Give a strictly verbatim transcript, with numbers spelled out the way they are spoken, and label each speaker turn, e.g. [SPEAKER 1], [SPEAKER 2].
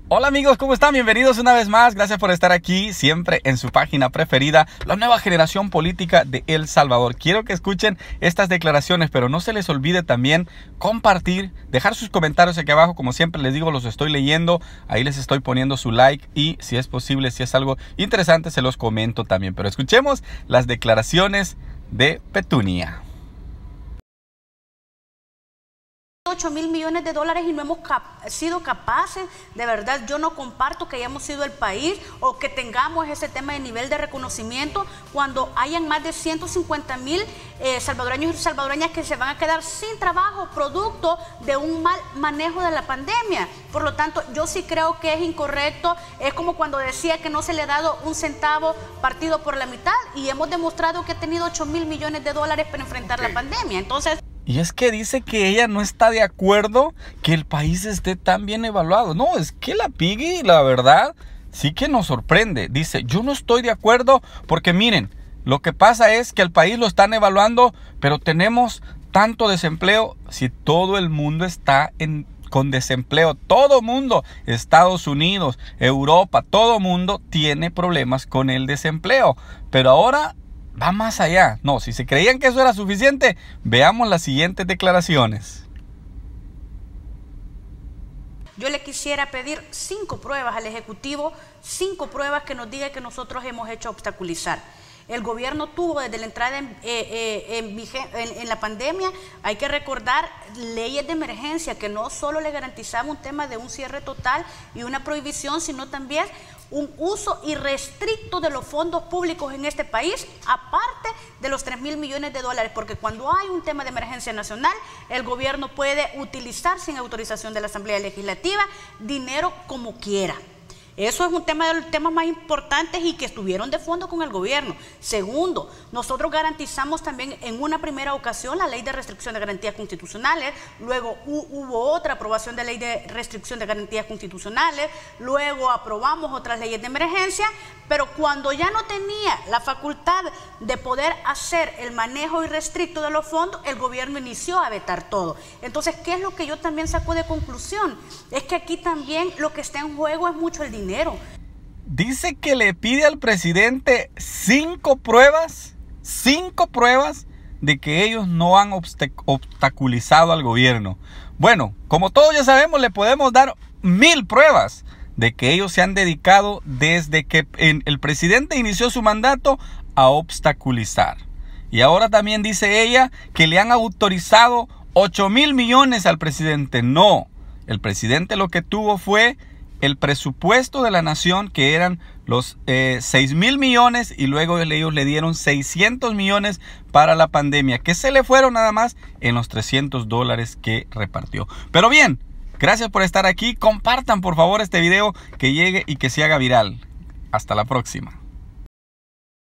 [SPEAKER 1] Hola amigos, ¿cómo están? Bienvenidos una vez más. Gracias por estar aquí, siempre en su página preferida, la nueva generación política de El Salvador. Quiero que escuchen estas declaraciones, pero no se les olvide también compartir, dejar sus comentarios aquí abajo. Como siempre les digo, los estoy leyendo, ahí les estoy poniendo su like y si es posible, si es algo interesante, se los comento también. Pero escuchemos las declaraciones de Petunia.
[SPEAKER 2] ocho mil millones de dólares y no hemos cap sido capaces, de verdad yo no comparto que hayamos sido el país o que tengamos ese tema de nivel de reconocimiento cuando hayan más de ciento cincuenta mil eh, salvadoreños y salvadoreñas que se van a quedar sin trabajo producto de un mal manejo de la pandemia. Por lo tanto, yo sí creo que es incorrecto. Es como cuando decía que no se le ha dado un centavo partido por la mitad y hemos demostrado que ha tenido ocho mil millones de dólares para enfrentar la pandemia. Entonces,
[SPEAKER 1] y es que dice que ella no está de acuerdo que el país esté tan bien evaluado. No, es que la Piggy, la verdad, sí que nos sorprende. Dice, yo no estoy de acuerdo porque miren, lo que pasa es que el país lo están evaluando, pero tenemos tanto desempleo. Si todo el mundo está en, con desempleo, todo mundo, Estados Unidos, Europa, todo mundo tiene problemas con el desempleo. Pero ahora va más allá. No, si se creían que eso era suficiente, veamos las siguientes declaraciones.
[SPEAKER 2] Yo le quisiera pedir cinco pruebas al Ejecutivo, cinco pruebas que nos diga que nosotros hemos hecho obstaculizar. El gobierno tuvo desde la entrada en, eh, eh, en, en, en la pandemia, hay que recordar leyes de emergencia que no solo le garantizaban un tema de un cierre total y una prohibición, sino también un uso irrestricto de los fondos públicos en este país, aparte de los tres mil millones de dólares, porque cuando hay un tema de emergencia nacional, el gobierno puede utilizar sin autorización de la Asamblea Legislativa dinero como quiera. Eso es un tema de los temas más importantes y que estuvieron de fondo con el gobierno. Segundo, nosotros garantizamos también en una primera ocasión la ley de restricción de garantías constitucionales, luego hubo otra aprobación de ley de restricción de garantías constitucionales, luego aprobamos otras leyes de emergencia, pero cuando ya no tenía la facultad de poder hacer el manejo irrestricto de los fondos, el gobierno inició a vetar todo. Entonces, ¿qué es lo que yo también saco de conclusión? Es que aquí también lo que está en juego es mucho el dinero.
[SPEAKER 1] Dice que le pide al presidente cinco pruebas, cinco pruebas de que ellos no han obstaculizado al gobierno. Bueno, como todos ya sabemos, le podemos dar mil pruebas de que ellos se han dedicado desde que el presidente inició su mandato a obstaculizar. Y ahora también dice ella que le han autorizado ocho mil millones al presidente. No, el presidente lo que tuvo fue el presupuesto de la nación, que eran los eh, seis mil millones, y luego ellos le dieron seiscientos millones para la pandemia, que se le fueron nada más en los trescientos dólares que repartió. Pero bien, gracias por estar aquí. Compartan por favor este video, que llegue y que se haga viral. Hasta la próxima.